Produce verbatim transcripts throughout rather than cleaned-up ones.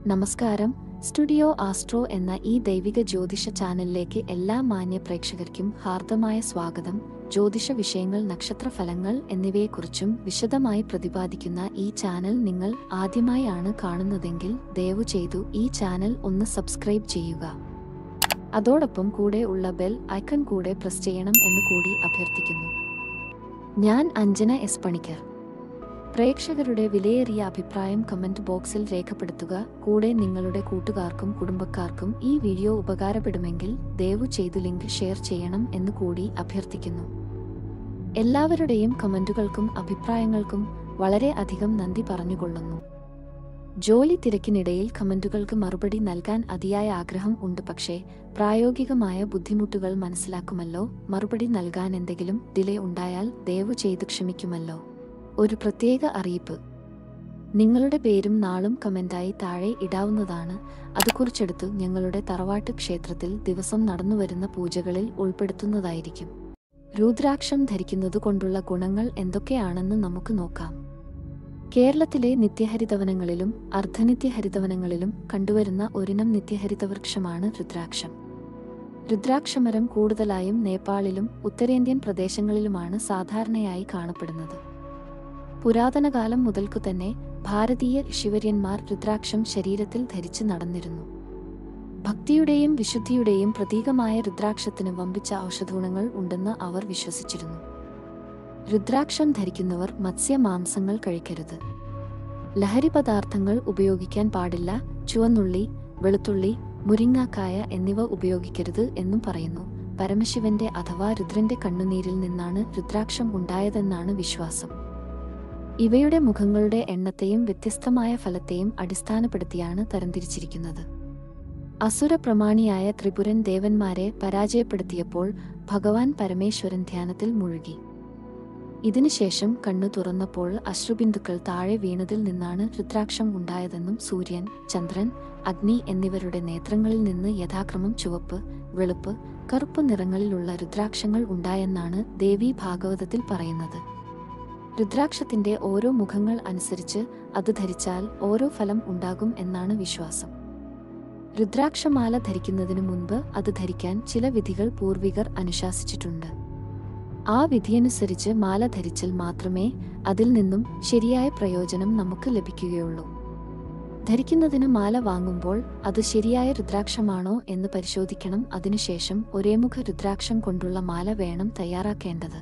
നമസ്കാരം. Studio astro എന്ന ഈ ദൈവിക ജ്യോതിഷ ചാനലിലേക്ക് എല്ലാ മാന്യ പ്രേക്ഷകർക്കും ഹാർദമായ സ്വാഗതം. ജ്യോതിഷ വിഷയങ്ങൾ, നക്ഷത്രഫലങ്ങൾ എന്നിവയെക്കുറിച്ചും വിശദമായി പ്രതിപാദിക്കുന്ന ഈ ചാനൽ നിങ്ങൾ ആദ്യമായാണ് കാണുന്നതെങ്കിൽ ദയവു ചെയ്തു ഈ ചാനൽ ഒന്ന് സബ്സ്ക്രൈബ് ചെയ്യുക. അതോടൊപ്പം കൂടെ ഉള്ള ബെൽ ഐക്കൺ കൂടെ പ്രസ് ചെയ്യണം എന്ന് കൂടി അഭ്യർത്ഥിക്കുന്നു. ഞാൻ അഞ്ജന എസ് പണിക്കർ. പ്രേക്ഷകരുടെ വിലയേറിയ അഭിപ്രായം കമന്റ് ബോക്സിൽ രേഖപ്പെടുത്തുക. കൂടെ നിങ്ങളുടെ കൂട്ടുകാർക്കും കുടുംബക്കാർക്കും ഈ വീഡിയോ ഉപകാരപ്പെടുമെങ്കിൽ ദയവു ചെയ്തു ലിങ്ക് ഷെയർ ചെയ്യണം എന്ന് കൂടി അഭ്യർത്ഥിക്കുന്നു. എല്ലാവരുടെയും കമന്റുകൾക്കും അഭിപ്രായങ്ങൾക്കും വളരെ അധികം നന്ദി പറഞ്ഞുകൊള്ളുന്നു. ജോലി തിരക്കിനിടയിൽ കമന്റുകൾക്ക് മറുപടി നൽകാൻ അതിയായ ആഗ്രഹം ഉണ്ട്. പക്ഷേ പ്രായോഗികമായ ബുദ്ധിമുട്ടുകൾ മനസ്സിലാക്കുമല്ലോ. മറുപടി നൽകാൻ എന്തെങ്കിലും ഡിലേ ഉണ്ടായാൽ ദയവു ചെയ്ത് ക്ഷമിക്കുമല്ലോ. ഒരു പ്രത്യേക അറിയിപ്പ്: നിങ്ങളുടെ പേരും നാളും കമന്റായി താഴെ ഇടാവുന്നതാണ്. അത് കുറിച്ചെടുത്ത് ഞങ്ങളുടെ തറവാട്ട് ക്ഷേത്രത്തിൽ ദിവസം നടന്നുവരുന്ന പൂജകളിൽ ഉൾപ്പെടുത്തുന്നതായിരിക്കും. രുദ്രാക്ഷം ധരിക്കുന്നതുകൊണ്ടുള്ള ഗുണങ്ങൾ എന്തൊക്കെയാണെന്ന് നമുക്ക് നോക്കാം. കേരളത്തിലെ നിത്യഹരിതവനങ്ങളിലും അർദ്ധനിത്യഹരിതവനങ്ങളിലും കണ്ടുവരുന്ന ഒരിനം നിത്യഹരിതവൃക്ഷമാണ് രുദ്രാക്ഷം. രുദ്രാക്ഷമരം കൂടുതലായും നേപ്പാളിലും ഉത്തരേന്ത്യൻ പ്രദേശങ്ങളിലുമാണ് സാധാരണയായി കാണപ്പെടുന്നത്. പുരാതനകാലം മുതൽക്കു തന്നെ ഭാരതീയ ഋഷിവര്യന്മാർ രുദ്രാക്ഷം ശരീരത്തിൽ ധരിച്ച് നടന്നിരുന്നു. ഭക്തിയുടെയും വിശുദ്ധിയുടെയും പ്രതീകമായ രുദ്രാക്ഷത്തിന് വമ്പിച്ച ഔഷധഗുണങ്ങൾ ഉണ്ടെന്ന് അവർ വിശ്വസിച്ചിരുന്നു. രുദ്രാക്ഷം ധരിക്കുന്നവർ മത്സ്യ മാംസങ്ങൾ കഴിക്കരുത്. ലഹരി പദാർത്ഥങ്ങൾ ഉപയോഗിക്കാൻ പാടില്ല. ചുവന്നുള്ളി, വെളുത്തുള്ളി, മുരിങ്ങാക്കായ എന്നിവ ഉപയോഗിക്കരുത് എന്നും പറയുന്നു. പരമശിവന്റെ അഥവാ രുദ്രന്റെ കണ്ണുനീരിൽ നിന്നാണ് രുദ്രാക്ഷം ഉണ്ടായതെന്നാണ് വിശ്വാസം. ഇവയുടെ മുഖങ്ങളുടെ എണ്ണത്തെയും വ്യത്യസ്തമായ ഫലത്തെയും അടിസ്ഥാനപ്പെടുത്തിയാണ് തരംതിരിച്ചിരിക്കുന്നത്. അസുര പ്രമാണിയായ ത്രിപുരൻ ദേവന്മാരെ പരാജയപ്പെടുത്തിയപ്പോൾ ഭഗവാൻ പരമേശ്വരൻ ധ്യാനത്തിൽ മുഴുകി. ഇതിനുശേഷം കണ്ണു തുറന്നപ്പോൾ അശ്രുബിന്ദുക്കൾ താഴെ വീണതിൽ നിന്നാണ് രുദ്രാക്ഷം ഉണ്ടായതെന്നും സൂര്യൻ, ചന്ദ്രൻ, അഗ്നി എന്നിവരുടെ നേത്രങ്ങളിൽ നിന്ന് യഥാക്രമം ചുവപ്പ്, വെളുപ്പ്, കറുപ്പ് നിറങ്ങളിലുള്ള രുദ്രാക്ഷങ്ങൾ ഉണ്ടായെന്നാണ് ദേവീ ഭാഗവതത്തിൽ പറയുന്നത്. രുദ്രാക്ഷത്തിന്റെ ഓരോ മുഖങ്ങൾ അനുസരിച്ച് അത് ധരിച്ചാൽ ഓരോ ഫലം ഉണ്ടാകും എന്നാണ് വിശ്വാസം. രുദ്രാക്ഷമാല ധരിക്കുന്നതിനു മുൻപ് അത് ധരിക്കാൻ ചില വിധികൾ പൂർവികർ അനുശാസിച്ചിട്ടുണ്ട്. ആ വിധിയനുസരിച്ച് മാല ധരിച്ചാൽ മാത്രമേ അതിൽ നിന്നും ശരിയായ പ്രയോജനം നമുക്ക് ലഭിക്കുകയുള്ളൂ. ധരിക്കുന്നതിന് മാല വാങ്ങുമ്പോൾ അത് ശരിയായ രുദ്രാക്ഷമാണോ എന്ന് പരിശോധിക്കണം. അതിനുശേഷം ഒരേമുഖ രുദ്രാക്ഷം കൊണ്ടുള്ള മാല വേണം തയ്യാറാക്കേണ്ടത്.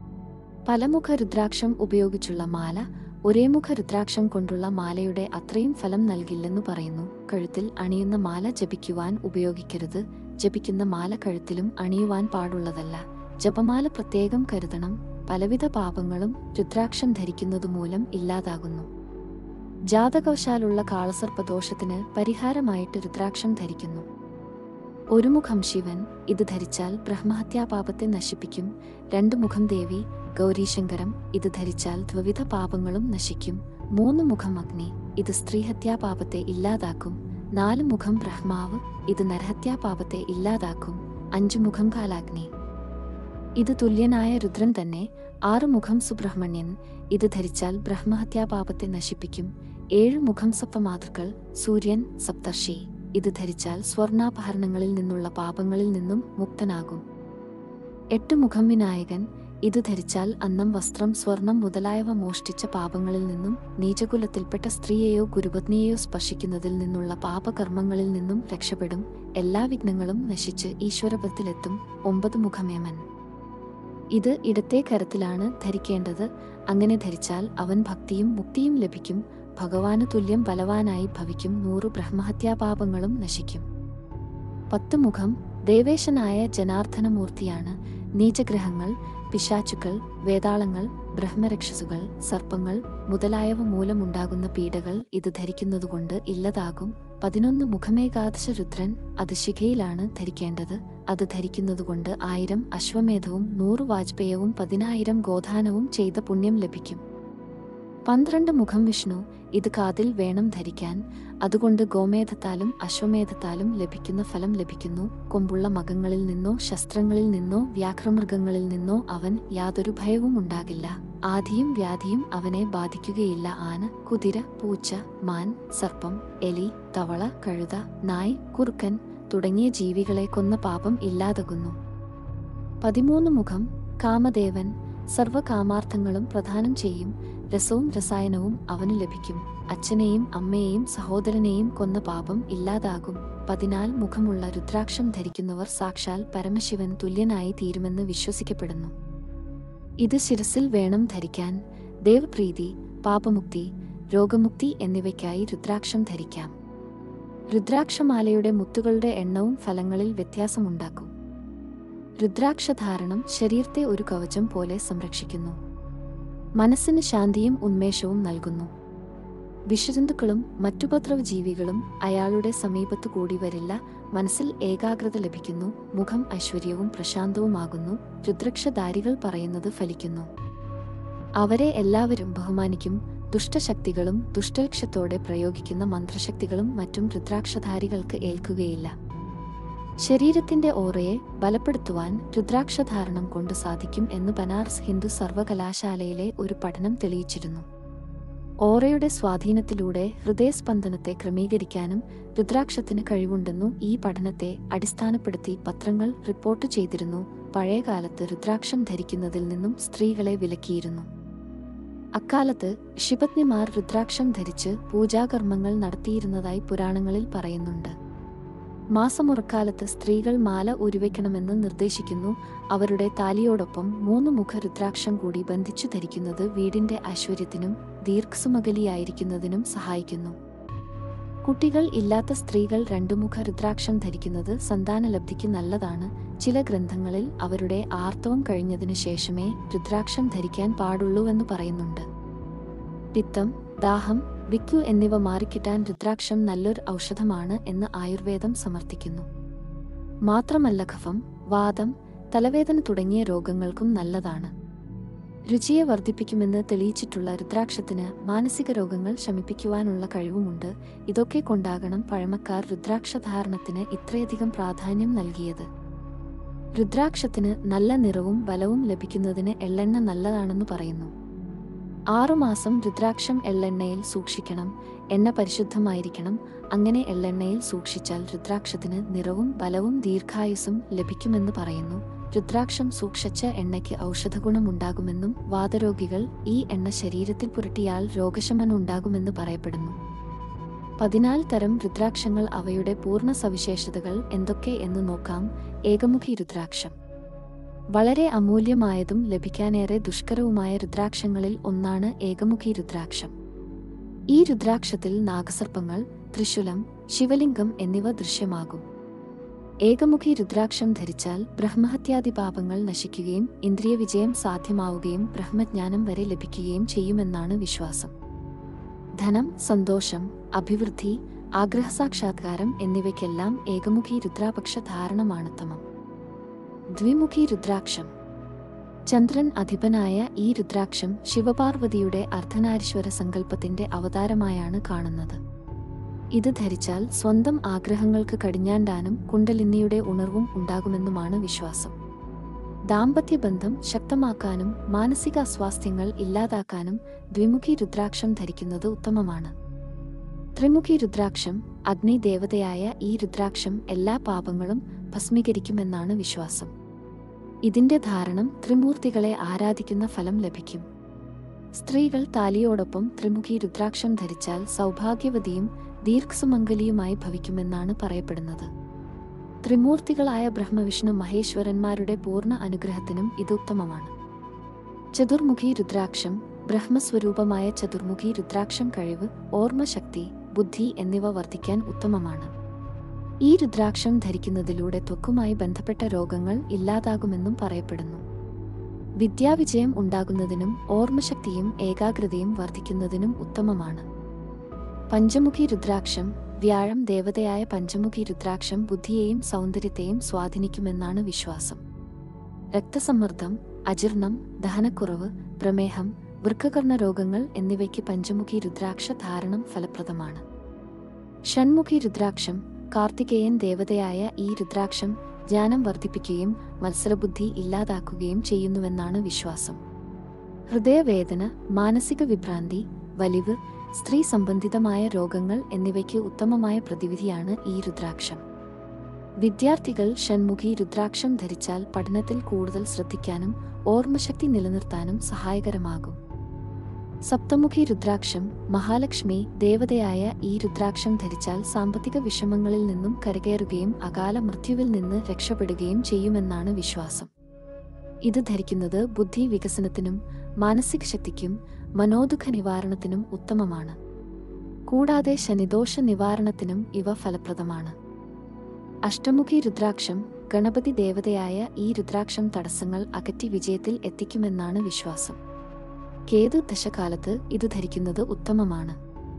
പലമുഖ രുദ്രാക്ഷം ഉപയോഗിച്ചുള്ള മാല ഒരേമുഖ രുദ്രാക്ഷം കൊണ്ടുള്ള മാലയുടെ അത്രയും ഫലം നൽകില്ലെന്നു പറയുന്നു. കഴുത്തിൽ അണിയുന്ന മാല ജപിക്കുവാൻ ഉപയോഗിക്കരുത്. ജപിക്കുന്ന മാല കഴുത്തിലും അണിയുവാൻ പാടുള്ളതല്ല. ജപമാല പ്രത്യേകം കരുതണം. പലവിധ പാപങ്ങളും രുദ്രാക്ഷം ധരിക്കുന്നതുമൂലം ഇല്ലാതാകുന്നു. ജാതകവശാലുള്ള കാളസർപ്പദോഷത്തിന് പരിഹാരമായിട്ട് രുദ്രാക്ഷം ധരിക്കുന്നു. ഒരു മുഖം ശിവൻ, ഇത് ധരിച്ചാൽ ബ്രഹ്മഹത്യാപാപത്തെ നശിപ്പിക്കും. രണ്ടു മുഖം ദേവി, ഗൗരീശങ്കരം, ഇത് ധരിച്ചാൽ ദ്വിവിധ പാപങ്ങളും നശിക്കും. മൂന്ന് മുഖം അഗ്നി, ഇത് സ്ത്രീഹത്യാപാപത്തെ ഇല്ലാതാക്കും. നാല് മുഖം ബ്രഹ്മാവ്, ഇത് നരഹത്യാപാപത്തെ ഇല്ലാതാക്കും. അഞ്ചു മുഖം കാലാഗ്നി, ഇത് തുല്യനായ രുദ്രൻ തന്നെ. ആറ് മുഖം സുബ്രഹ്മണ്യൻ, ഇത് ധരിച്ചാൽ ബ്രഹ്മഹത്യാപാപത്തെ നശിപ്പിക്കും. ഏഴ് മുഖം സപ്തമാതൃക്കൾ, സൂര്യൻ, സപ്തർഷി, ഇത് ധരിച്ചാൽ സ്വർണാഭരണങ്ങളിൽ നിന്നുള്ള പാപങ്ങളിൽ നിന്നും മുക്തനാകും. എട്ട് മുഖം വിനായകൻ, ഇത് ധരിച്ചാൽ അന്നം, വസ്ത്രം, സ്വർണം മുതലായവ മോഷ്ടിച്ച പാപങ്ങളിൽ നിന്നും നീചകുലത്തിൽപ്പെട്ട സ്ത്രീയെയോ ഗുരുപത്നിയെയോ സ്പർശിക്കുന്നതിൽ നിന്നുള്ള പാപകർമ്മങ്ങളിൽ നിന്നും രക്ഷപ്പെടും. എല്ലാ വിഘ്നങ്ങളും നശിച്ച് ഈശ്വരപദത്തിലെത്തും. ഒമ്പത് മുഖമേമൻ, ഇത് ഇടത്തെ കരത്തിലാണ് ധരിക്കേണ്ടത്. അങ്ങനെ ധരിച്ചാൽ അവൻ ഭക്തിയും മുക്തിയും ലഭിക്കും. ഭഗവാന് തുല്യം ബലവാനായി ഭവിക്കും. നൂറ് ബ്രഹ്മഹത്യാപാപങ്ങളും നശിക്കും. പത്ത് മുഖം ദേവേശനായ ജനാർദ്ദനമൂർത്തിയാണ്. നീചഗ്രഹങ്ങൾ, പിശാചുക്കൾ, വേതാളങ്ങൾ, ബ്രഹ്മരക്ഷസുകൾ, സർപ്പങ്ങൾ മുതലായവ മൂലമുണ്ടാകുന്ന പീഡകൾ ഇത് ധരിക്കുന്നതുകൊണ്ട് ഇല്ലതാകും. പതിനൊന്ന് മുഖമേകാദശ രുദ്രൻ, അത് ശിഖയിലാണ് ധരിക്കേണ്ടത്. അത് ധരിക്കുന്നതുകൊണ്ട് ആയിരം അശ്വമേധവും നൂറ് വാജ്പേയവും പതിനായിരം ഗോദാനവും ചെയ്ത പുണ്യം ലഭിക്കും. പന്ത്രണ്ട് മുഖം വിഷ്ണു, ഇത് കാതിൽ വേണം ധരിക്കാൻ. അതുകൊണ്ട് ഗോമേധത്താലും അശ്വമേധത്താലും ലഭിക്കുന്ന ഫലം ലഭിക്കുന്നു. കൊമ്പുള്ള മൃഗങ്ങളിൽ നിന്നോ ശസ്ത്രങ്ങളിൽ നിന്നോ വ്യാഘ്രമൃഗങ്ങളിൽ നിന്നോ അവൻ യാതൊരു ഭയവും ഉണ്ടാകില്ല. ആധിയും വ്യാധിയും അവനെ ബാധിക്കുകയില്ല. ആന, കുതിര, പൂച്ച, മാൻ, സർപ്പം, എലി, തവള, കഴുത, നായ്, കുറുക്കൻ തുടങ്ങിയ ജീവികളെ കൊന്ന പാപം ഇല്ലാതാകുന്നു. പതിമൂന്ന് മുഖം കാമദേവൻ സർവകാമാർത്ഥങ്ങളും പ്രദാനം ചെയ്യും. രസവും രസായനവും അവന് ലഭിക്കും. അച്ഛനെയും അമ്മയെയും സഹോദരനെയും കൊന്ന പാപം ഇല്ലാതാകും. പതിനാല് മുഖമുള്ള രുദ്രാക്ഷം ധരിക്കുന്നവർ സാക്ഷാൽ പരമശിവൻ തുല്യനായി തീരുമെന്ന് വിശ്വസിക്കപ്പെടുന്നു. ഇത് ശിരസിൽ വേണം ധരിക്കാൻ. ദേവപ്രീതി, പാപമുക്തി, രോഗമുക്തി എന്നിവയ്ക്കായി രുദ്രാക്ഷം ധരിക്കാം. രുദ്രാക്ഷമാലയുടെ മുത്തുകളുടെ എണ്ണവും ഫലങ്ങളിൽ വ്യത്യാസമുണ്ടാക്കും. രുദ്രാക്ഷധാരണം ശരീരത്തെ ഒരു കവചം പോലെ സംരക്ഷിക്കുന്നു. മനസ്സിന് ശാന്തിയും ഉന്മേഷവും നൽകുന്നു. വിഷജന്തുക്കളും മറ്റുപദ്രവജീവികളും അയാളുടെ സമീപത്തു കൂടി വരില്ല. മനസ്സിൽ ഏകാഗ്രത ലഭിക്കുന്നു. മുഖം ഐശ്വര്യവും പ്രശാന്തവുമാകുന്നു. രുദ്രാക്ഷധാരികൾ പറയുന്നത് ഫലിക്കുന്നു. അവരെ എല്ലാവരും ബഹുമാനിക്കും. ദുഷ്ടശക്തികളും ദുഷ്ടലക്ഷ്യത്തോടെ പ്രയോഗിക്കുന്ന മന്ത്രശക്തികളും മറ്റും രുദ്രാക്ഷധാരികൾക്ക് ഏൽക്കുകയില്ല. ശരീരത്തിന്റെ ഓറയെ ബലപ്പെടുത്തുവാൻ രുദ്രാക്ഷധാരണം കൊണ്ട് സാധിക്കും എന്ന് ബനാറസ് ഹിന്ദു സർവകലാശാലയിലെ ഒരു പഠനം തെളിയിച്ചിരുന്നു. ഓറയുടെ സ്വാധീനത്തിലൂടെ ഹൃദയസ്പന്ദനത്തെ ക്രമീകരിക്കാനും രുദ്രാക്ഷത്തിന് കഴിവുണ്ടെന്നു ഈ പഠനത്തെ അടിസ്ഥാനപ്പെടുത്തി പത്രങ്ങൾ റിപ്പോർട്ട് ചെയ്തിരുന്നു. പഴയകാലത്ത് രുദ്രാക്ഷം ധരിക്കുന്നതിൽ നിന്നും സ്ത്രീകളെ വിലക്കിയിരുന്നു. അക്കാലത്ത് ശിപത്നിമാർ രുദ്രാക്ഷം ധരിച്ച് പൂജാകർമ്മങ്ങൾ നടത്തിയിരുന്നതായി പുരാണങ്ങളിൽ പറയുന്നുണ്ട്. മാസമുറക്കാലത്ത് സ്ത്രീകൾ മാല ഉരുവയ്ക്കണമെന്ന് നിർദ്ദേശിക്കുന്നു. അവരുടെ താലിയോടൊപ്പം മൂന്ന് മുഖ രുദ്രാക്ഷം കൂടി ബന്ധിച്ചു ധരിക്കുന്നത് വീടിന്റെ ഐശ്വര്യത്തിനും ദീർഘസുമംഗലിയായിരിക്കുന്നതിനും സഹായിക്കുന്നു. കുട്ടികൾ ഇല്ലാത്ത സ്ത്രീകൾ രണ്ടുമുഖ രുദ്രാക്ഷം ധരിക്കുന്നത് സന്താനലബ്ധിക്ക് നല്ലതാണ്. ചില ഗ്രന്ഥങ്ങളിൽ അവരുടെ ആർത്തവം കഴിഞ്ഞതിനു ശേഷമേ രുദ്രാക്ഷം ധരിക്കാൻ പാടുള്ളൂവെന്ന് പറയുന്നുണ്ട്. പിത്തം, ദാഹം, വിക്കു എന്നിവ മാറിക്കിട്ടാൻ രുദ്രാക്ഷം നല്ലൊരു ഔഷധമാണ് എന്ന് ആയുർവേദം സമർത്ഥിക്കുന്നു. മാത്രമല്ല കഫം, വാതം, തലവേദന തുടങ്ങിയ രോഗങ്ങൾക്കും നല്ലതാണ്. രുചിയെ വർദ്ധിപ്പിക്കുമെന്ന് തെളിയിച്ചിട്ടുള്ള രുദ്രാക്ഷത്തിന് മാനസിക രോഗങ്ങൾ ശമിപ്പിക്കുവാനുള്ള കഴിവുമുണ്ട്. ഇതൊക്കെ കൊണ്ടാകണം പഴമക്കാർ രുദ്രാക്ഷധാരണത്തിന് ഇത്രയധികം പ്രാധാന്യം നൽകിയത്. രുദ്രാക്ഷത്തിന് നല്ല നിറവും ബലവും ലഭിക്കുന്നതിന് എള്ളെണ്ണ നല്ലതാണെന്ന് പറയുന്നു. ആറുമാസം രുദ്രാക്ഷം എള്ളെണ്ണയിൽ സൂക്ഷിക്കണം. എണ്ണ പരിശുദ്ധമായിരിക്കണം. അങ്ങനെ എള്ളെണ്ണയിൽ സൂക്ഷിച്ചാൽ രുദ്രാക്ഷത്തിന് നിറവും ബലവും ദീർഘായുസ്സും ലഭിക്കുമെന്ന് പറയുന്നു. രുദ്രാക്ഷം സൂക്ഷിച്ച എണ്ണയ്ക്ക് ഔഷധഗുണമുണ്ടാകുമെന്നും വാതരോഗികൾ ഈ എണ്ണ ശരീരത്തിൽ പുരട്ടിയാൽ രോഗശമനം ഉണ്ടാകുമെന്ന് പറയപ്പെടുന്നു. പതിനാല് തരം രുദ്രാക്ഷങ്ങൾ. അവയുടെ പൂർണ്ണ സവിശേഷതകൾ എന്തൊക്കെ എന്ന് നോക്കാം. ഏകമുഖി രുദ്രാക്ഷം വളരെ അമൂല്യമായതും ലഭിക്കാനേറെ ദുഷ്കരവുമായ രുദ്രാക്ഷങ്ങളിൽ ഒന്നാണ് ഏകമുഖി രുദ്രാക്ഷം. ഈ രുദ്രാക്ഷത്തിൽ നാഗസർപ്പങ്ങൾ, ത്രിശൂലം, ശിവലിംഗം എന്നിവ ദൃശ്യമാകും. ഏകമുഖി രുദ്രാക്ഷം ധരിച്ചാൽ ബ്രഹ്മഹത്യാദി പാപങ്ങൾ നശിക്കുകയും ഇന്ദ്രിയ വിജയം സാധ്യമാവുകയും ബ്രഹ്മജ്ഞാനം വരെ ലഭിക്കുകയും ചെയ്യുമെന്നാണ് വിശ്വാസം. ധനം, സന്തോഷം, അഭിവൃദ്ധി, ആഗ്രഹസാക്ഷാത്കാരം എന്നിവയ്ക്കെല്ലാം ഏകമുഖി രുദ്രാക്ഷ ധാരണമാണുത്തമം. ദ്വിമുഖി രുദ്രാക്ഷം. ചന്ദ്രൻ അധിപനായ ഈ രുദ്രാക്ഷം ശിവപാർവതിയുടെ അർദ്ധനാരീശ്വര സങ്കല്പത്തിന്റെ അവതാരമായാണ് കാണുന്നത്. ഇത് ധരിച്ചാൽ സ്വന്തം ആഗ്രഹങ്ങൾക്ക് കടിഞ്ഞാണ്ടാനും കുണ്ടലിനിയുടെ ഉണർവും ഉണ്ടാകുമെന്നുമാണ് വിശ്വാസം. ദാമ്പത്യബന്ധം ശക്തമാക്കാനും മാനസിക അസ്വാസ്ഥ്യങ്ങൾ ഇല്ലാതാക്കാനും ദ്വിമുഖി രുദ്രാക്ഷം ധരിക്കുന്നത് ഉത്തമമാണ്. ത്രിമുഖി രുദ്രാക്ഷം. അഗ്നി ദേവതയായ ഈ രുദ്രാക്ഷം എല്ലാ പാപങ്ങളും ഭസ്മീകരിക്കുമെന്നാണ് വിശ്വാസം. ഇതിന്റെ ധാരണം ത്രിമൂർത്തികളെ ആരാധിക്കുന്ന ഫലം ലഭിക്കും. സ്ത്രീകൾ താലിയോടൊപ്പം ത്രിമുഖി രുദ്രാക്ഷം ധരിച്ചാൽ സൗഭാഗ്യവതിയും ദീർഘസുമംഗലിയുമായി ഭവിക്കുമെന്നാണ് പറയപ്പെടുന്നത്. ത്രിമൂർത്തികളായ ബ്രഹ്മവിഷ്ണു മഹേശ്വരന്മാരുടെ പൂർണ്ണ അനുഗ്രഹത്തിനും ഇത് ഉത്തമമാണ്. ചതുർമുഖി രുദ്രാക്ഷം. ബ്രഹ്മസ്വരൂപമായ ചതുർമുഖി രുദ്രാക്ഷം കഴിവ്, ഓർമ്മശക്തി, ബുദ്ധി എന്നിവ വർദ്ധിക്കാൻ ഉത്തമമാണ്. ഈ രുദ്രാക്ഷം ധരിക്കുന്നതിലൂടെ ത്വക്കുമായി ബന്ധപ്പെട്ട രോഗങ്ങൾ ഇല്ലാതാകുമെന്നും പറയപ്പെടുന്നു. വിദ്യാവിജയം ഉണ്ടാകുന്നതിനും ഓർമ്മശക്തിയും ഏകാഗ്രതയും വർദ്ധിക്കുന്നതിനും ഉത്തമമാണ്. പഞ്ചമുഖി രുദ്രാക്ഷം. വ്യാഴം ദേവതയായ പഞ്ചമുഖി രുദ്രാക്ഷം ബുദ്ധിയെയും സൗന്ദര്യത്തെയും സ്വാധീനിക്കുമെന്നാണ് വിശ്വാസം. രക്തസമ്മർദ്ദം, അജീർണം, ദഹനക്കുറവ്, പ്രമേഹം, വൃക്കകർണ രോഗങ്ങൾ എന്നിവയ്ക്ക് പഞ്ചമുഖി രുദ്രാക്ഷ ധാരണം ഫലപ്രദമാണ്. ഷൺമുഖി രുദ്രാക്ഷം. കാർത്തികേയൻ ദേവതയായ ഈ രുദ്രാക്ഷം ജ്ഞാനം വർദ്ധിപ്പിക്കുകയും മത്സരബുദ്ധി ഇല്ലാതാക്കുകയും ചെയ്യുന്നുവെന്നാണ് വിശ്വാസം. ഹൃദയവേദന, മാനസിക വിഭ്രാന്തി, വലിവ്, സ്ത്രീ സംബന്ധിതമായ രോഗങ്ങൾ എന്നിവയ്ക്ക് ഉത്തമമായ പ്രതിവിധിയാണ് ഈ രുദ്രാക്ഷം. വിദ്യാർത്ഥികൾ ഷൺമുഖി രുദ്രാക്ഷം ധരിച്ചാൽ പഠനത്തിൽ കൂടുതൽ ശ്രദ്ധിക്കാനും ഓർമ്മശക്തി നിലനിർത്താനും സഹായകരമാകും. സപ്തമുഖി രുദ്രാക്ഷം, മഹാലക്ഷ്മി ദേവതയായ ഈ രുദ്രാക്ഷം ധരിച്ചാൽ സാമ്പത്തിക വിഷമങ്ങളിൽ നിന്നും കരകയറുകയും അകാല മൃത്യുവിൽ നിന്ന് രക്ഷപ്പെടുകയും ചെയ്യുമെന്നാണ് വിശ്വാസം. ഇത് ധരിക്കുന്നത് ബുദ്ധി വികസനത്തിനും മാനസിക ശക്തിക്കും മനോദുഃഖ നിവാരണത്തിനും ഉത്തമമാണ്. കൂടാതെ ശനിദോഷ നിവാരണത്തിനും ഇവ ഫലപ്രദമാണ്. അഷ്ടമുഖി രുദ്രാക്ഷം, ഗണപതി ദേവതയായ ഈ രുദ്രാക്ഷം തടസ്സങ്ങൾ അകറ്റി വിജയത്തിൽ എത്തിക്കുമെന്നാണ് വിശ്വാസം. കേതു ദശകാലത്ത് ഇത് ധരിക്കുന്നത് ഉത്തമമാണ്.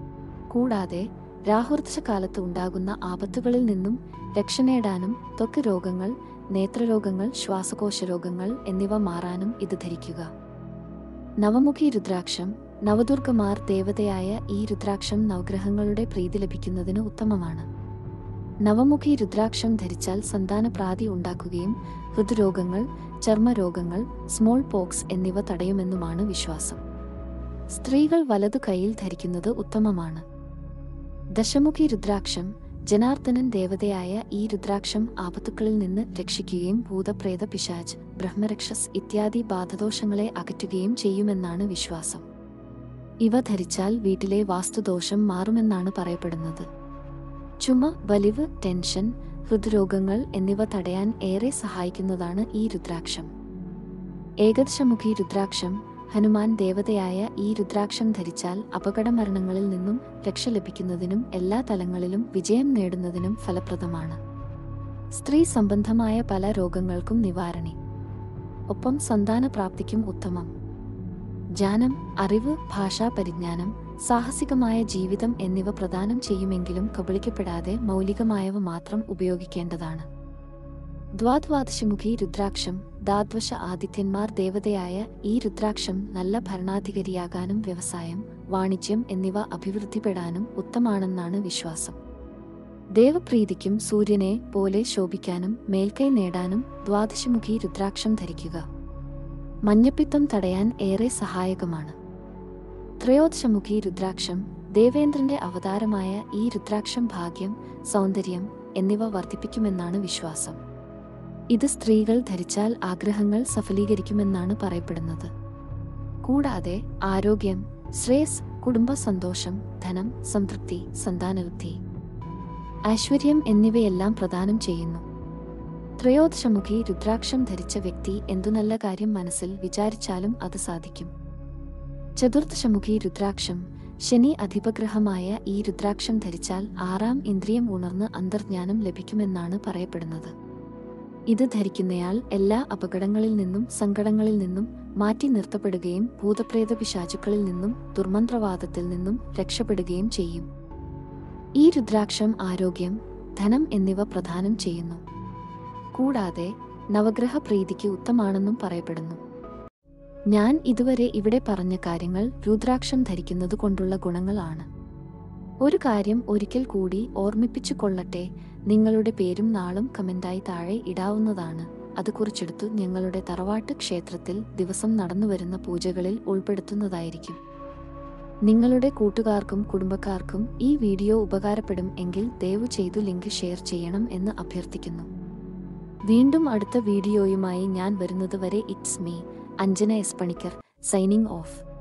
കൂടാതെ രാഹുർദശകാലത്ത് ഉണ്ടാകുന്ന ആപത്തുകളിൽ നിന്നും രക്ഷ നേടാനും ത്വക്ക് രോഗങ്ങൾ, നേത്രരോഗങ്ങൾ, ശ്വാസകോശ രോഗങ്ങൾ എന്നിവ മാറാനും ഇത് ധരിക്കുക. നവമുഖി രുദ്രാക്ഷം, നവദുർഗമാർ ദേവതയായ ഈ രുദ്രാക്ഷം നവഗ്രഹങ്ങളുടെ പ്രീതി ലഭിക്കുന്നതിന് ഉത്തമമാണ്. നവമുഖി രുദ്രാക്ഷം ധരിച്ചാൽ സന്താനപ്രാപ്തി ഉണ്ടാക്കുകയും ഹൃദ്രോഗങ്ങൾ, ചർമ്മരോഗങ്ങൾ, സ്മോൾ പോക്സ് എന്നിവ തടയുമെന്നുമാണ് വിശ്വാസം. സ്ത്രീകൾ വലതു കൈയിൽ ധരിക്കുന്നത് ഉത്തമമാണ്. ദശമുഖി രുദ്രാക്ഷം, ജനാർദ്ദനൻ ദേവതയായ ഈ രുദ്രാക്ഷം ആപത്തുക്കളിൽ നിന്ന് രക്ഷിക്കുകയും ഭൂതപ്രേത പിശാച്, ബ്രഹ്മരക്ഷസ് ഇത്യാദി ബാധദോഷങ്ങളെ അകറ്റുകയും ചെയ്യുമെന്നാണ് വിശ്വാസം. ഇവ ധരിച്ചാൽ വീട്ടിലെ വാസ്തുദോഷം മാറുമെന്നാണ് പറയപ്പെടുന്നത്. ചുമ, വലിവ്, ടെൻഷൻ, ഹൃദ്രോഗങ്ങൾ എന്നിവ തടയാൻ ഏറെ സഹായിക്കുന്നതാണ് ഈ രുദ്രാക്ഷം. ഏകദശമുഖി രുദ്രാക്ഷം, ഹനുമാൻ ദേവതയായ ഈ രുദ്രാക്ഷം ധരിച്ചാൽ അപകടമരണങ്ങളിൽ നിന്നും രക്ഷ ലഭിക്കുന്നതിനും എല്ലാ തലങ്ങളിലും വിജയം നേടുന്നതിനും ഫലപ്രദമാണ്. സ്ത്രീ സംബന്ധമായ പല രോഗങ്ങൾക്കും നിവാരണി, ഒപ്പം സന്താനപ്രാപ്തിക്കും ഉത്തമം. ജ്ഞാനം, അറിവ്, ഭാഷാ പരിജ്ഞാനം, സാഹസികമായ ജീവിതം എന്നിവ പ്രദാനം ചെയ്യുമെങ്കിലും കബളിക്കപ്പെടാതെ മൗലികമായവ മാത്രം ഉപയോഗിക്കേണ്ടതാണ്. ദ്വാദ്വാദശമുഖി രുദ്രാക്ഷം, ദ്വാദശ ആദിത്യന്മാർ ദേവതയായ ഈ രുദ്രാക്ഷം നല്ല ഭരണാധികാരിയാകാനും വ്യവസായം, വാണിജ്യം എന്നിവ അഭിവൃദ്ധിപ്പെടാനും ഉത്തമാണെന്നാണ് വിശ്വാസം. ദേവപ്രീതിക്കും സൂര്യനെ പോലെ ശോഭിക്കാനും മേൽക്കൈ നേടാനും ദ്വാദശമുഖി രുദ്രാക്ഷം ധരിക്കുക. മഞ്ഞപ്പിത്തം തടയാൻ ഏറെ സഹായകമാണ്. ത്രയോദശമുഖി രുദ്രാക്ഷം, ദേവേന്ദ്രന്റെ അവതാരമായ ഈ രുദ്രാക്ഷം ഭാഗ്യം, സൗന്ദര്യം എന്നിവ വർദ്ധിപ്പിക്കുമെന്നാണ് വിശ്വാസം. ഇത് സ്ത്രീകൾ ധരിച്ചാൽ ആഗ്രഹങ്ങൾ സഫലീകരിക്കുമെന്നാണ് പറയപ്പെടുന്നത്. കൂടാതെ ആരോഗ്യം, ശ്രേയസ്, കുടുംബ സന്തോഷം, ധനം, സംതൃപ്തി, സന്താനവൃദ്ധി, ഐശ്വര്യം എന്നിവയെല്ലാം പ്രദാനം ചെയ്യുന്നു. ത്രയോദശമുഖി രുദ്രാക്ഷം ധരിച്ച വ്യക്തി എന്തു നല്ല കാര്യം മനസ്സിൽ വിചാരിച്ചാലും അത് സാധിക്കും. ചതുർദശമുഖി രുദ്രാക്ഷം, ശനി അധിപഗ്രഹമായ ഈ രുദ്രാക്ഷം ധരിച്ചാൽ ആറാം ഇന്ദ്രിയം ഉണർന്ന് അന്തർജ്ഞാനം ലഭിക്കുമെന്നാണ് പറയപ്പെടുന്നത്. ഇത് ധരിക്കുന്നയാൾ എല്ലാ അപകടങ്ങളിൽ നിന്നും സങ്കടങ്ങളിൽ നിന്നും മാറ്റി നിർത്തപ്പെടുകയും ഭൂതപ്രേത പിശാചുക്കളിൽ നിന്നും ദുർമന്ത്രവാദത്തിൽ നിന്നും രക്ഷപ്പെടുകയും ചെയ്യും. ഈ രുദ്രാക്ഷം ആരോഗ്യം, ധനം എന്നിവ പ്രദാനം ചെയ്യുന്നു. കൂടാതെ നവഗ്രഹ പ്രീതിക്ക് ഉത്തമാണെന്നും പറയപ്പെടുന്നു. ഞാൻ ഇതുവരെ ഇവിടെ പറഞ്ഞ കാര്യങ്ങൾ രുദ്രാക്ഷം ധരിക്കുന്നത് കൊണ്ടുള്ള ഗുണങ്ങളാണ്. ഒരു കാര്യം ഒരിക്കൽ കൂടി ഓർമ്മിപ്പിച്ചു കൊള്ളട്ടെ, നിങ്ങളുടെ പേരും നാളും കമന്റായി താഴെ ഇടാവുന്നതാണ്. അത് കുറിച്ചെടുത്തു ഞങ്ങളുടെ തറവാട്ട് ക്ഷേത്രത്തിൽ ദിവസം നടന്നുവരുന്ന പൂജകളിൽ ഉൾപ്പെടുത്തുന്നതായിരിക്കും. നിങ്ങളുടെ കൂട്ടുകാർക്കും കുടുംബക്കാർക്കും ഈ വീഡിയോ ഉപകാരപ്പെടും എങ്കിൽ ദയവു ചെയ്തു ലിങ്ക് ഷെയർ ചെയ്യണം എന്ന് അഭ്യർത്ഥിക്കുന്നു. വീണ്ടും അടുത്ത വീഡിയോയുമായി ഞാൻ വരുന്നത് വരെ it's me Anjana S Panicker signing of.